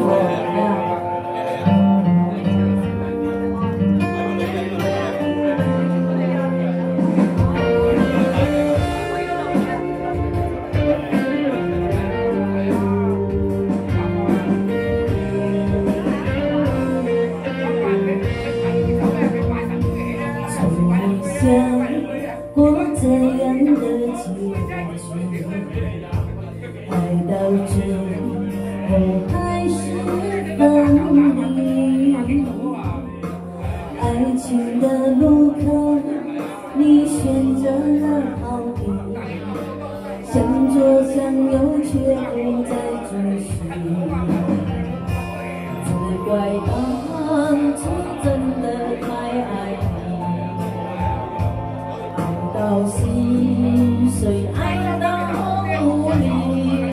过这样的结局，爱到最后还是分离。爱情的路口，你选择了逃避，向左向右却不再追寻，只怪当初真的太爱你。 到心碎，爱到无力，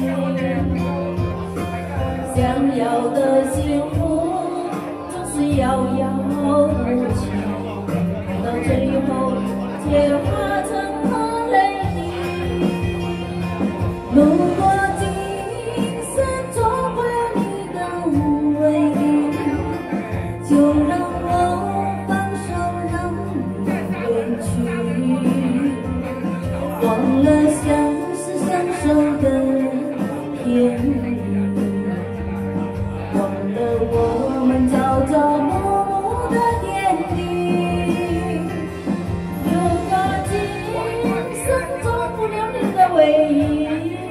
想要的幸福总是遥遥无期，爱到最后却化成了泪滴。如果今生做不了你的唯一，就让我放手，让你远去。 忘了相识相守的甜蜜，忘了我们朝朝暮暮的点滴。如果今生做不了你的唯一，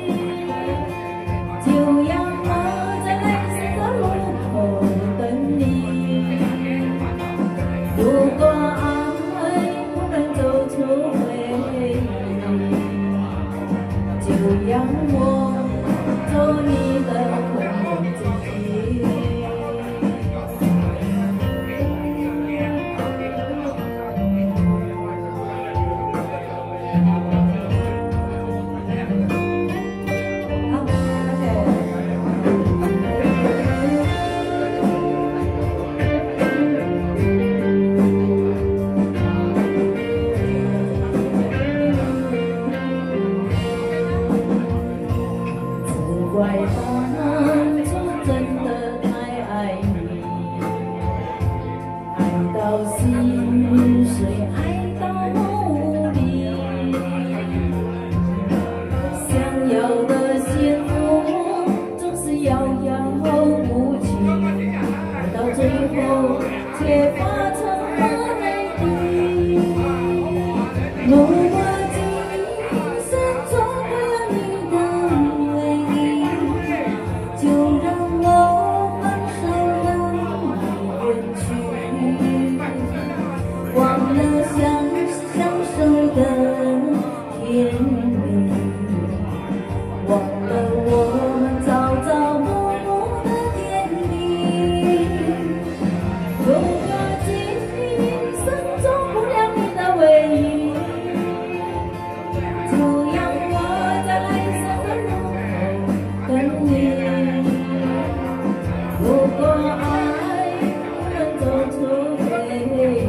就让我在来生的路口等你。如果爱不能走出回忆。 就让我做你的婚姻知己。怪当初真的太爱你，爱到心碎，爱到无力，想要的幸福总是遥遥无期，爱到最后却化成了泪滴。如果今生做不了你的。 就让我放手，让你远去，忘了相识相守的甜蜜，忘了我们朝朝暮暮的点滴。如果今生做不了你的唯一，就让我在来生的路口等你。 如果爱不能走出回忆，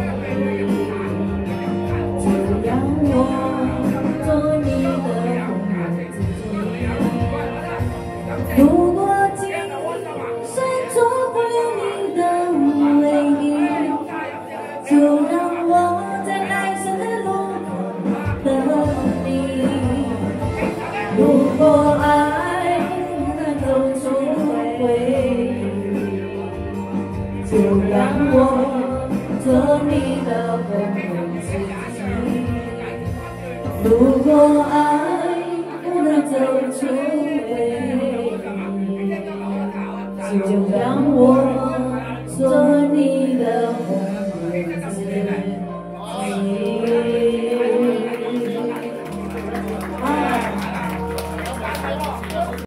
就让我做你的婚姻知己。如果今生做不了你的唯一，就让我在来生的路口等你。如果爱不能走出回忆。 就让我做你的婚姻知己。如果爱不能走出回忆，就让我。